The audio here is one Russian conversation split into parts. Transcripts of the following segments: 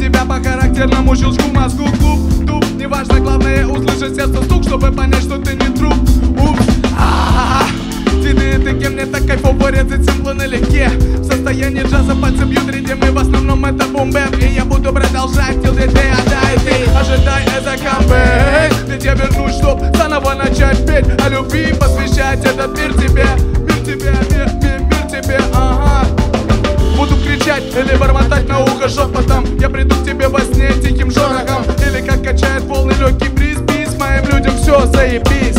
тебя по характерному щелчку мозгу клуб, туп. Неважно, главное услышать сердце стук, чтобы понять, что ты не труп. Упс, ты кем мне так кайфово резать симплы налегке. В состоянии джаза пальцы бьют ритм, и в основном это бум-бэп. И я буду продолжать till the day I die. Ты ожидай это камбэк, ведь я вернусь, чтоб заново начать петь о любви, посвящать этот мир тебе. Мир тебе, мир тебе, ага. Буду кричать или бормотать на ухо шепотом. Я приду к тебе во сне тихим шорохом. Или как качает волны легкий бриз. Бис, моим людям все заебись.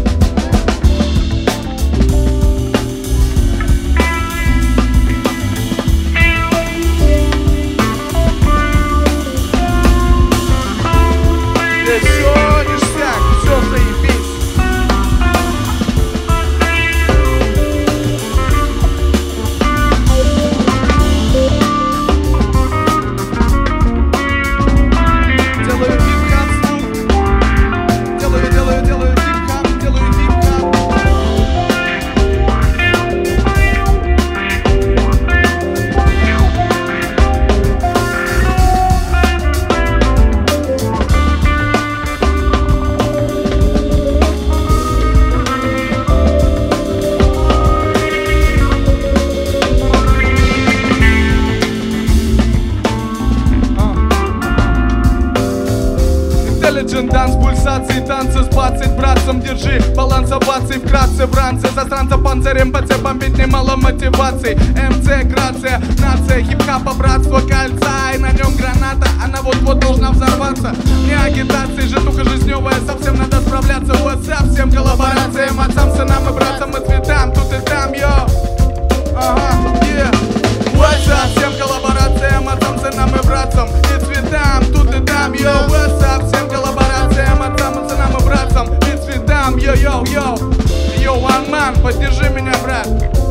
Данс, пульсации, танцы с 20 братцем. Держи баланс оваций, вкратце в ранце. Засранца панцирем ПЦ бомбить немало мотиваций. МЦ, грация, нация, хип-хапа, братство, кольца. И на нем граната, она вот-вот должна взорваться. Не агитации, житуха жизневая, совсем надо справляться. WhatsApp, всем коллаборациям, отцам, сынам и братцам и цветам. Тут и там, йо. Ага, yeah. WhatsApp, всем коллаборациям, отцам, сынам и братцам и цветам. Тут и там, йо. WhatsApp, всем коллаборациям, отцам, сынам и братцам и цветам. Йо-йо-йо. Йо, one man, поддержи меня, брат.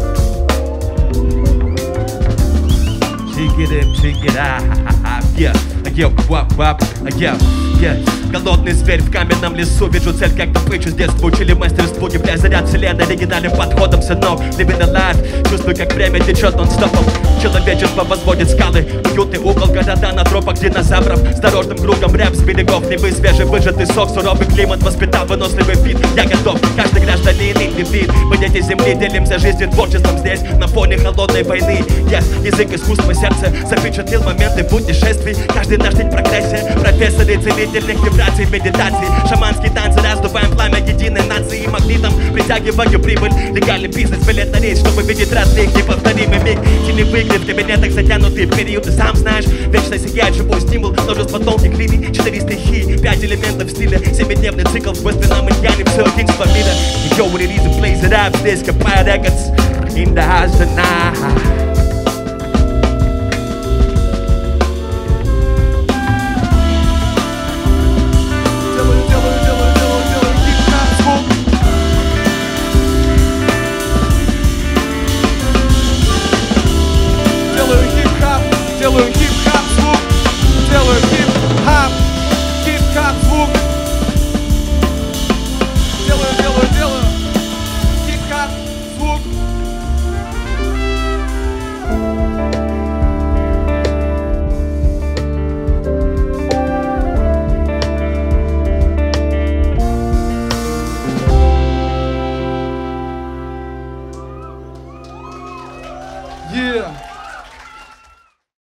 Shake it up, yeah, yo, wap, yeah. Голодный зверь в каменном лесу. Вижу цель, как добычу. С детства учили мастерству. Не бля, заряд вселенной оригинальным подходом, сынок. Living the life. Чувствую, как время течет нон-стопом. Человечество возводит скалы. Уютный угол города на тропах динозавров. С дорожным кругом рэп с берегов Невы. Свежий выжатый сок. Суровый климат воспитал выносливый вид. Я готов. Каждый гражданин индивид. Мы дети земли. Делимся жизнью творчеством здесь. На фоне холодной войны. Язык искусства, сердце запечатлел моменты путешествий. Каждый наш день прогрессия. Профессоры целительных вибраций, медитаций. Шаманские танцы, раздуваем пламя единой нации. И магнитом притягиваю прибыль. Легальный бизнес, билет на рейс, чтобы видеть разных неповторимый миг. Теневые игры в кабинетах, затянутый период. Ты сам знаешь, вечно сияет живой стимул. Множество тонких линий, 4 стихии, 5 элементов стиля. 7-дневный цикл в быстром океане. Все единство мира. Yo, what it is, blaze it up. Здесь копая рекордс. In the house tonight.